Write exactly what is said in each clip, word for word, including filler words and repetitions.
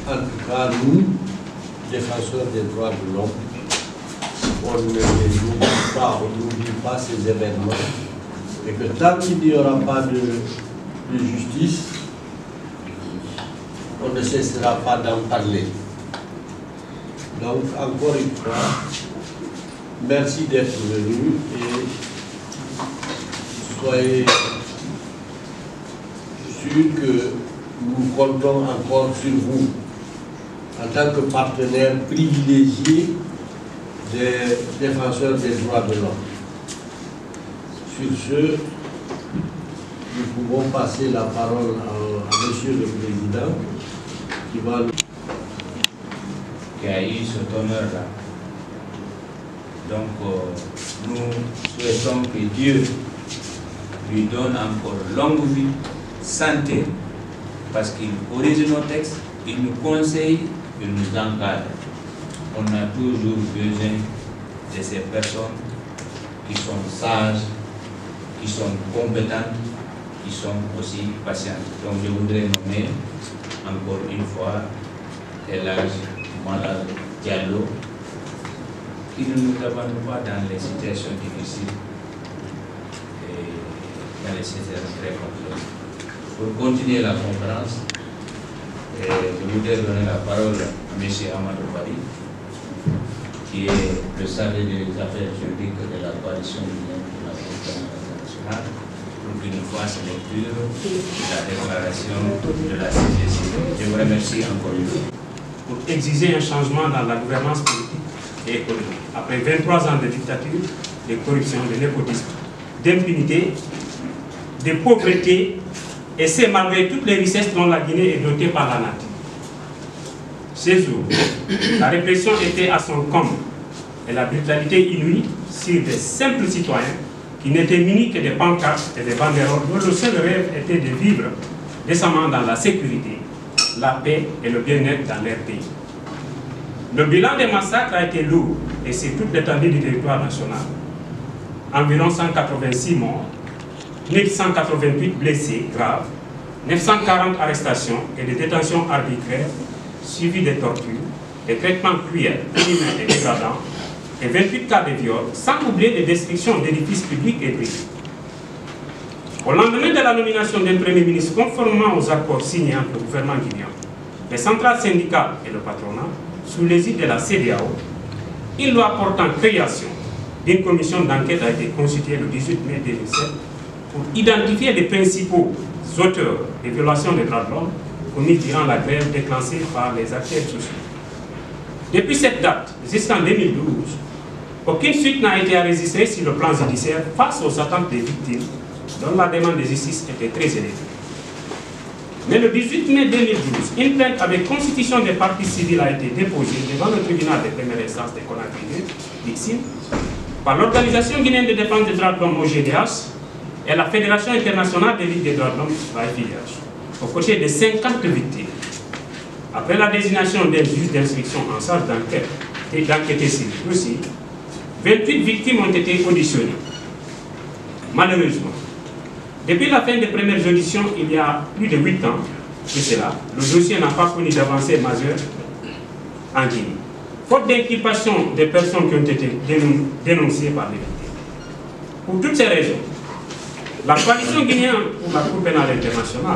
en tout cas, nous, défenseurs des droits de l'homme, on ne les oublie pas, on n'oublie pas ces événements. Et que tant qu'il n'y aura pas de, de justice, on ne cessera pas d'en parler. Donc, encore une fois, merci d'être venu et soyez sûrs que nous comptons encore sur vous en tant que partenaire privilégié des défenseurs des droits de l'homme. Sur ce, nous pouvons passer la parole à, à Monsieur le Président qui va nous... qui a eu cet honneur-là. Donc, euh, nous souhaitons que Dieu lui donne encore longue vie, santé, parce qu'il corrige nos textes, il nous conseille, il nous encadre. On a toujours besoin de ces personnes qui sont sages, qui sont compétentes, qui sont aussi patientes. Donc, je voudrais nommer encore une fois El Hadj Malal Diallo, qui ne nous abandonne pas dans les situations difficiles et dans les situations très complexes. Pour continuer la conférence, et je voudrais donner la parole à M. Amadou Bari, qui est le chargé des affaires juridiques de la coalition guinéenne pour la coopération internationale, pour qu'il nous fasse lecture de la déclaration de la C G C. Je vous remercie encore une fois. Pour exiger un changement dans la gouvernance politique et économique. Après vingt-trois ans de dictature, de corruption, de népotisme, d'impunité, de pauvreté, et c'est malgré toutes les richesses dont la Guinée est dotée par la nature. Ces jours, la répression était à son comble et la brutalité inouïe sur des simples citoyens qui n'étaient munis que des pancartes et des banderoles dont le seul rêve était de vivre décemment dans la sécurité, la paix et le bien-être dans leur pays. Le bilan des massacres a été lourd et c'est toute l'étendue du territoire national. Environ cent quatre-vingt-six morts, mille cent quatre-vingt-huit blessés graves, neuf cent quarante arrestations et des détentions arbitraires, suivies des tortures, des traitements cruels, inhumains et dégradants, et vingt-huit cas de viol, sans oublier des destructions d'édifices publics et privés. Au lendemain de la nomination d'un Premier ministre conformément aux accords signés entre le gouvernement guinéen, les centrales syndicales et le patronat, sous l'égide de la C E D E A O, une loi portant création d'une commission d'enquête a été constituée le dix-huit mai deux mille sept pour identifier les principaux auteurs des violations des droits de l'homme commises durant la grève déclenchée par les acteurs sociaux. Depuis cette date, jusqu'en deux mille douze, aucune suite n'a été enregistrée sur le plan judiciaire face aux attentes des victimes dont la demande de justice était très élevée. Mais le dix-huit mai deux mille douze, une plainte avec constitution des parties civiles a été déposée devant le tribunal de première instance de Conakry, l'I C I M, par l'Organisation guinéenne de défense des droits de l'homme, O G D H, et la Fédération internationale des ligues des droits de l'homme, la F I D H, aux côtés de cinquante victimes. Après la désignation d'un juge d'instruction en charge d'enquête et d'enquêter sur le dossier, vingt-huit victimes ont été auditionnées. Malheureusement, depuis la fin des premières auditions, il y a plus de huit ans que cela, le dossier n'a pas connu d'avancée majeure en Guinée. Faute d'inculpation des personnes qui ont été dénoncées par les victimes. Pour toutes ces raisons, la coalition guinéenne pour la Cour pénale internationale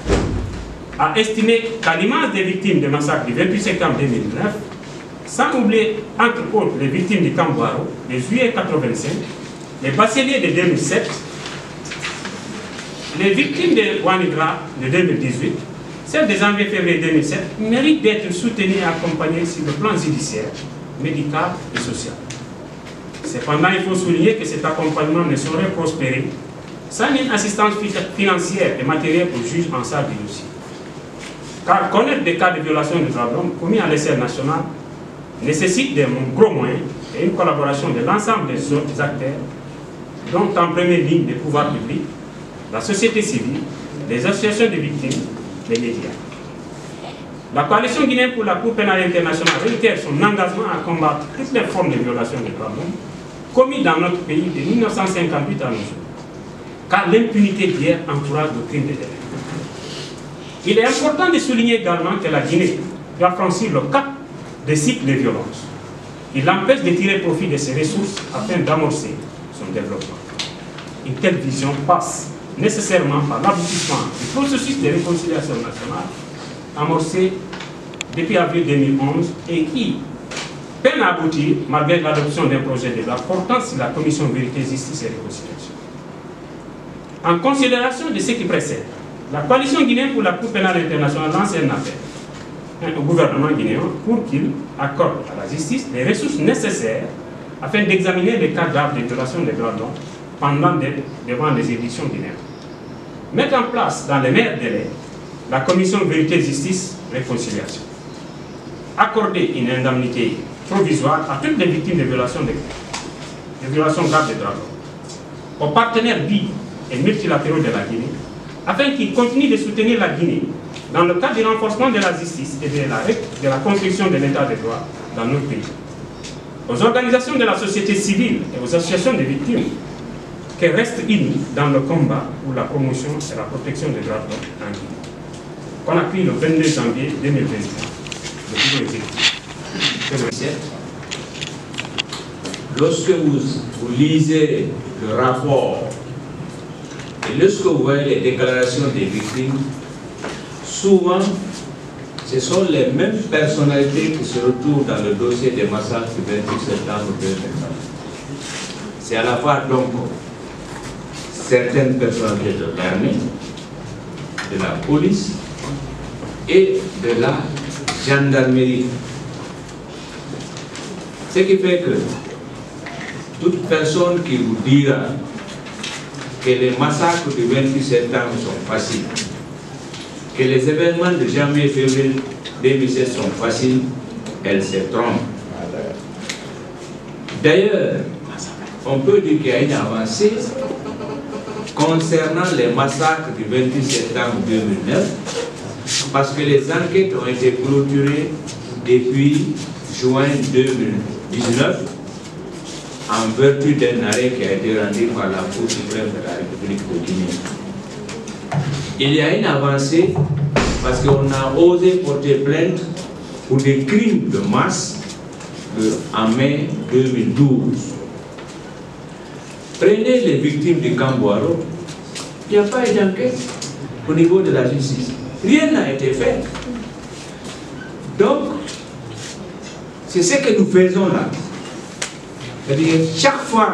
a estimé qu'à l'image des victimes des massacres du vingt-huit septembre deux mille neuf, sans oublier entre autres les victimes du Camboiro, de juillet mille neuf cent quatre-vingt-cinq, les bacheliers de deux mille sept, les victimes de Ouanigra de deux mille dix-huit, celles de janvier-février deux mille sept, méritent d'être soutenues et accompagnées sur le plan judiciaire, médical et social. Cependant, il faut souligner que cet accompagnement ne saurait prospérer sans une assistance financière et matérielle aux juges en charge du dossier. Car connaître des cas de violation des droits de l'homme commis à l'échelle nationale nécessite des gros moyens et une collaboration de l'ensemble des autres acteurs, dont en première ligne les pouvoirs publics, la société civile, les associations de victimes, les médias. La coalition guinéenne pour la Cour pénale internationale réitère son engagement à combattre toutes les formes de violation des droits de l'homme commises dans notre pays de mille neuf cent cinquante-huit à nos jours, car l'impunité d'hier encourage le crime de demain. Il est important de souligner également que la Guinée, doit franchir le cap des cycles de violence. Il l'empêche de tirer profit de ses ressources afin d'amorcer son développement. Une telle vision passe nécessairement par l'aboutissement du processus de réconciliation nationale amorcé depuis avril deux mille onze et qui peine à aboutir malgré l'adoption d'un projet de loi portant sur la commission vérité, justice et réconciliation. En considération de ce qui précède, la coalition guinéenne pour la Cour pénale internationale lance un appel au gouvernement guinéen pour qu'il accorde à la justice les ressources nécessaires afin d'examiner les cas graves de violation des droits de l'homme pendant des, devant les élections guinéennes. Mettre en place dans les meilleurs délais la commission vérité, justice, réconciliation. Accorder une indemnité provisoire à toutes les victimes de violations, de, de violations graves des droits de l'homme. Aux partenaires bi et multilatéraux de la Guinée, afin qu'ils continuent de soutenir la Guinée dans le cadre du renforcement de la justice et de la, de la construction de l'état de droit dans notre pays. Aux organisations de la société civile et aux associations de victimes qu'elles restent unies dans le combat pour la promotion et la protection des droits de l'homme en Guinée. Qu'on a pris le vingt-deux janvier deux mille vingt-et un, le bureau exécutif. Lorsque vous, vous lisez le rapport et lorsque vous voyez les déclarations des victimes, souvent ce sont les mêmes personnalités qui se retrouvent dans le dossier des massacres du vingt-huit septembre deux mille vingt. C'est à la fois donc certaines personnalités de l'armée, de la police et de la gendarmerie. Ce qui fait que toute personne qui vous dira que les massacres du vingt-huit septembre sont faciles, que les événements de janvier et février deux mille sept sont faciles, elle se trompe. D'ailleurs, on peut dire qu'il y a une avancée concernant les massacres du vingt-huit septembre deux mille neuf, parce que les enquêtes ont été clôturées depuis juin deux mille dix-neuf en vertu d'un arrêt qui a été rendu par la Cour suprême de la République de Guinée. Il y a une avancée parce qu'on a osé porter plainte pour des crimes de masse de, en mai deux mille douze. Prenez les victimes du Camboiro, il n'y a pas eu d'enquête au niveau de la justice. Rien n'a été fait. Donc, c'est ce que nous faisons là. C'est-à-dire, chaque fois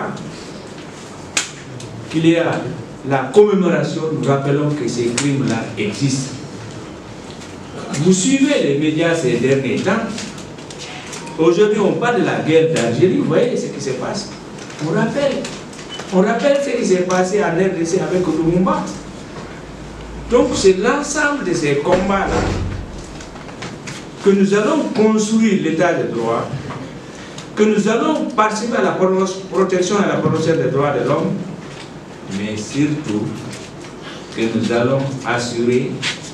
qu'il y a la commémoration, nous rappelons que ces crimes-là existent. Vous suivez les médias ces derniers temps. Aujourd'hui, on parle de la guerre d'Algérie. Vous voyez ce qui se passe. On rappelle. On rappelle ce qui s'est passé en R D C avec Lumumba. Donc, c'est l'ensemble de ces combats-là que nous allons construire l'état de droit, que nous allons participer à la protection et à la promotion des droits de l'homme, mais surtout que nous allons assurer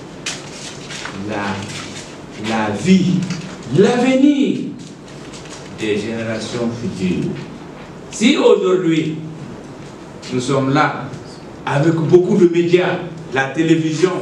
la, la vie, l'avenir des générations futures. Si aujourd'hui, nous sommes là avec beaucoup de médias, la télévision,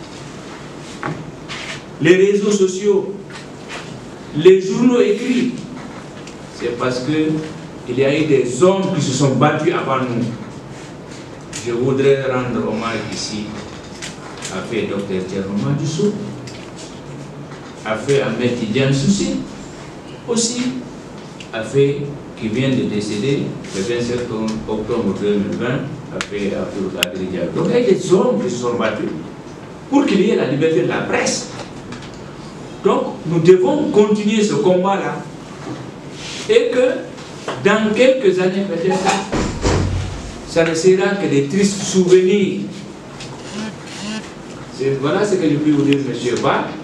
les réseaux sociaux, les journaux écrits, c'est parce qu'il y a eu des hommes qui se sont battus avant nous. Je voudrais rendre hommage ici à fait docteur Thierno Madoussou, à fait Ahmed Tidiane Soussi, aussi à fait qui vient de décéder le vingt-sept octobre deux mille vingt, a fait Abdul Qadir Diallo. Donc il y a des hommes qui se sont battus pour qu'il y ait la liberté de la presse. Donc nous devons continuer ce combat-là et que dans quelques années peut-être, ça ne sera que des tristes souvenirs. Voilà ce que je peux vous dire, M. Ba.